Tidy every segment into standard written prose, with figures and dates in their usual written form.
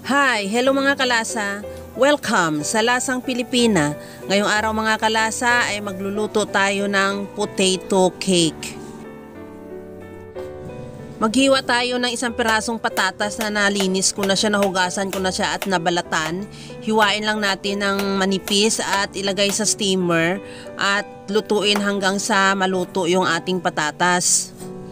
Hi! Hello mga kalasa! Welcome sa Lasang Pilipina. Ngayong araw mga kalasa ay magluluto tayo ng potato cake. Maghiwa tayo ng isang pirasong patatas na nalinis ko na siya, nahugasan ko na siya at nabalatan. Hiwain lang natin ng manipis at ilagay sa steamer at lutuin hanggang sa maluto yung ating patatas.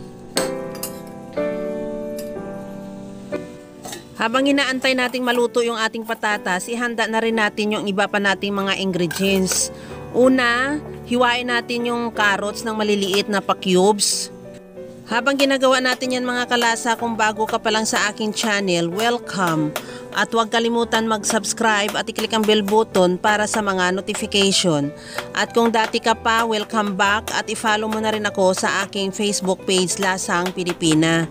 Habang inaantay nating maluto yung ating patatas, ihanda na rin natin yung iba pa nating mga ingredients. Una, hiwain natin yung carrots ng maliliit na pa-cubes. Habang ginagawa natin yan mga kalasa, kung bago ka pa lang sa aking channel, welcome! At huwag kalimutan mag-subscribe at i-click ang bell button para sa mga notification. At kung dati ka pa, welcome back at i-follow mo na rin ako sa aking Facebook page, Lasang Pilipina.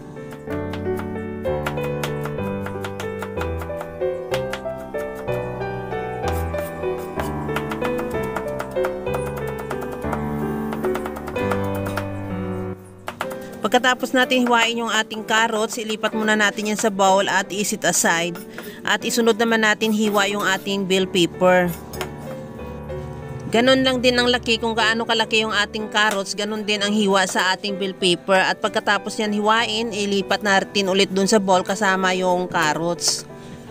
Pagkatapos natin hiwain yung ating carrots, ilipat muna natin yan sa bowl at i-set aside. At isunod naman natin hiwa yung ating bell pepper. Ganon lang din ang laki, kung gaano kalaki yung ating carrots, ganon din ang hiwa sa ating bell pepper. At pagkatapos yan hiwain, ilipat natin ulit dun sa bowl kasama yung carrots.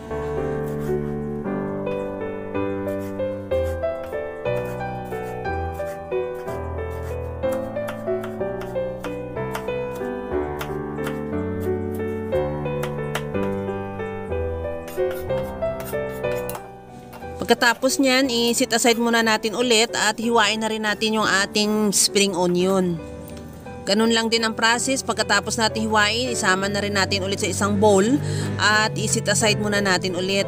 Pagkatapos niyan, i-set aside muna natin ulit at hiwain na rin natin yung ating spring onion. Ganun lang din ang process. Pagkatapos natin hiwain, isama na rin natin ulit sa isang bowl at i-set aside muna natin ulit.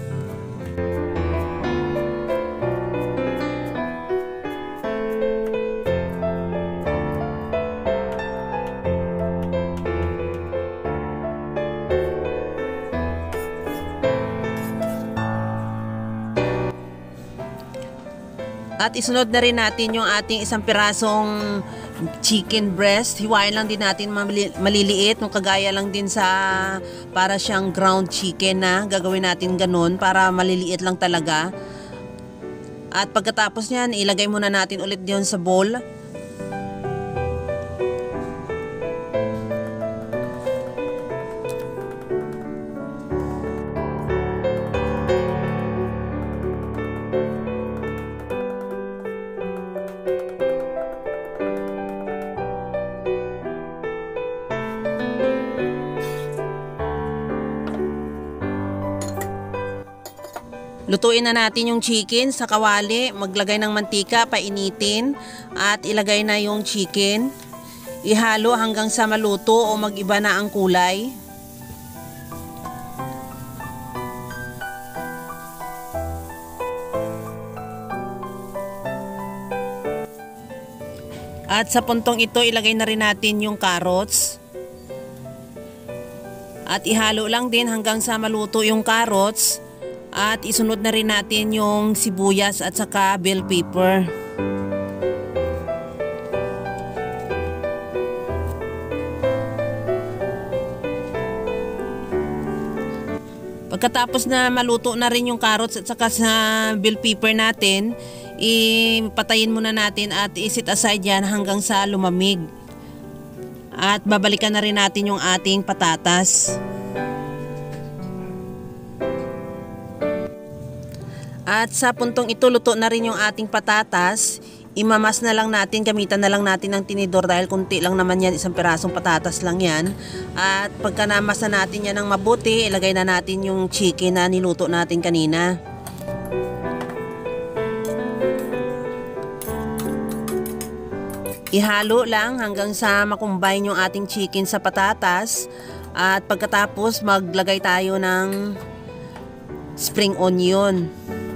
At isunod na rin natin yung ating isang pirasong chicken breast. Hiwain lang din natin maliliit, nung kagaya lang din sa para siyang ground chicken na gagawin natin ganun para maliliit lang talaga. At pagkatapos niyan, ilagay muna natin ulit diyon sa bowl. Lutuin na natin yung chicken sa kawali, maglagay ng mantika, painitin at ilagay na yung chicken. Ihalo hanggang sa maluto o mag-iba na ang kulay. At sa puntong ito, ilagay na rin natin yung carrots. At ihalo lang din hanggang sa maluto yung carrots. At isunod na rin natin yung sibuyas at saka bell pepper. Pagkatapos na maluto na rin yung carrots at saka sa bell pepper natin, ipatayin muna natin at i-set aside yan hanggang sa lumamig. At babalikan na rin natin yung ating patatas. At sa puntong ito, luto na rin yung ating patatas. Imamas na lang natin, gamitan na lang natin ng tinidor dahil kunti lang naman yan, isang pirasong patatas lang yan. At pagka namasa natin yan ng mabuti, ilagay na natin yung chicken na niluto natin kanina. Ihalo lang hanggang sa makumbine yung ating chicken sa patatas. At pagkatapos, maglagay tayo ng spring onion.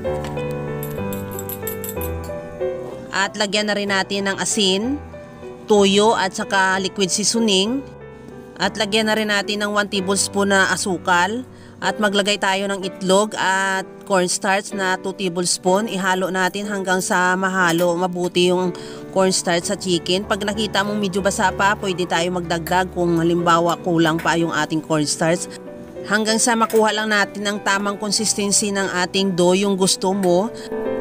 At lagyan na rin natin ng asin, toyo at saka liquid seasoning. At lagyan na rin natin ng 1 tablespoon na asukal. At maglagay tayo ng itlog at cornstarch na 2 tablespoon. Ihalo natin hanggang sa mahalo mabuti yung cornstarch sa chicken. Pag nakita mong medyo basa pa, pwede tayo magdagdag kung halimbawa kulang pa yung ating cornstarch. hanggang sa makuha lang natin ang tamang consistency ng ating dough, yung gusto mo.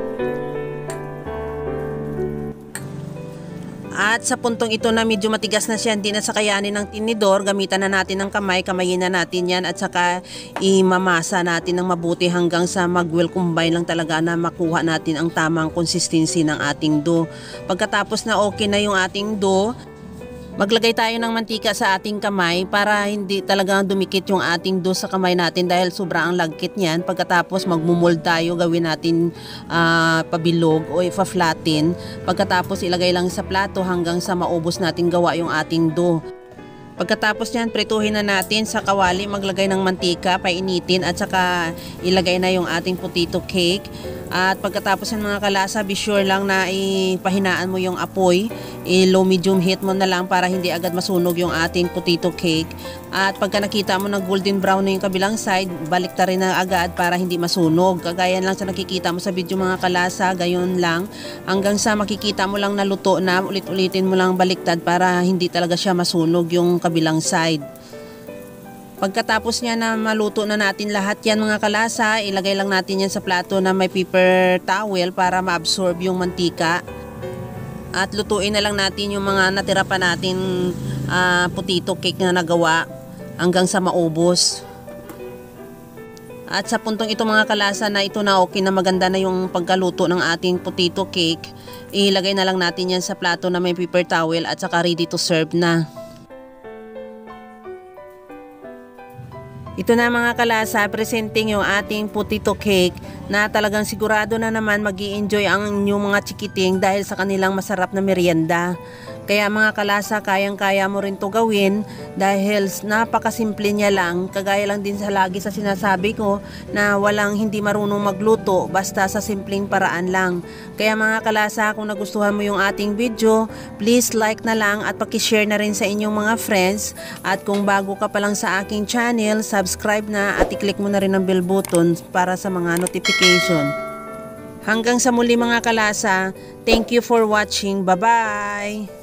At sa puntong ito na medyo matigas na siya, hindi na sa kayanin ng tinidor, gamitan na natin ng kamay, kamayin na natin yan at saka imamasa natin ng mabuti hanggang sa mag-well combine lang talaga na makuha natin ang tamang consistency ng ating dough. Pagkatapos na okay na yung ating dough, maglagay tayo ng mantika sa ating kamay para hindi talagang dumikit yung ating dough sa kamay natin dahil sobrang lagkit niyan. Pagkatapos magmumold tayo, gawin natin pabilog o ipa-flatten. Pagkatapos ilagay lang sa plato hanggang sa maubos natin gawa yung ating dough. Pagkatapos niyan, prituhin na natin sa kawali, maglagay ng mantika, painitin at saka ilagay na yung ating potato cake. At pagkatapos ng mga kalasa, be sure lang na ipahinaan mo yung apoy. I-low medium heat mo na lang para hindi agad masunog yung ating potato cake. At pagka nakita mo na golden brown na yung kabilang side, balik ta rin na agad para hindi masunog. Kagaya lang sa nakikita mo sa video mga kalasa, gayon lang. Hanggang sa makikita mo lang na luto na, ulit-ulitin mo lang baliktad para hindi talaga siya masunog yung kabilang side. Pagkatapos niya na maluto na natin lahat yan mga kalasa, ilagay lang natin yan sa plato na may paper towel para ma-absorb yung mantika. At lutuin na lang natin yung mga natira pa natin potato cake na nagawa hanggang sa maubos. At sa puntong ito mga kalasa na ito na okay na maganda na yung pagkaluto ng ating potato cake, ilagay na lang natin yan sa plato na may paper towel at saka ready to serve na. Ito na mga kalasa, presenting yung ating potato cake na talagang sigurado na naman mag-i-enjoy ang inyong mga chikiting dahil sa kanilang masarap na merienda. Kaya mga kalasa, kayang-kaya mo rin to gawin dahil napakasimple niya lang. Kagaya lang din sa lagi sa sinasabi ko na walang hindi marunong magluto basta sa simpleng paraan lang. Kaya mga kalasa, kung nagustuhan mo yung ating video, please like na lang at pakishare na rin sa inyong mga friends. At kung bago ka pa lang sa aking channel, subscribe na at i-click mo na rin ang bell button para sa mga notification. Hanggang sa muli mga kalasa, thank you for watching. Bye-bye!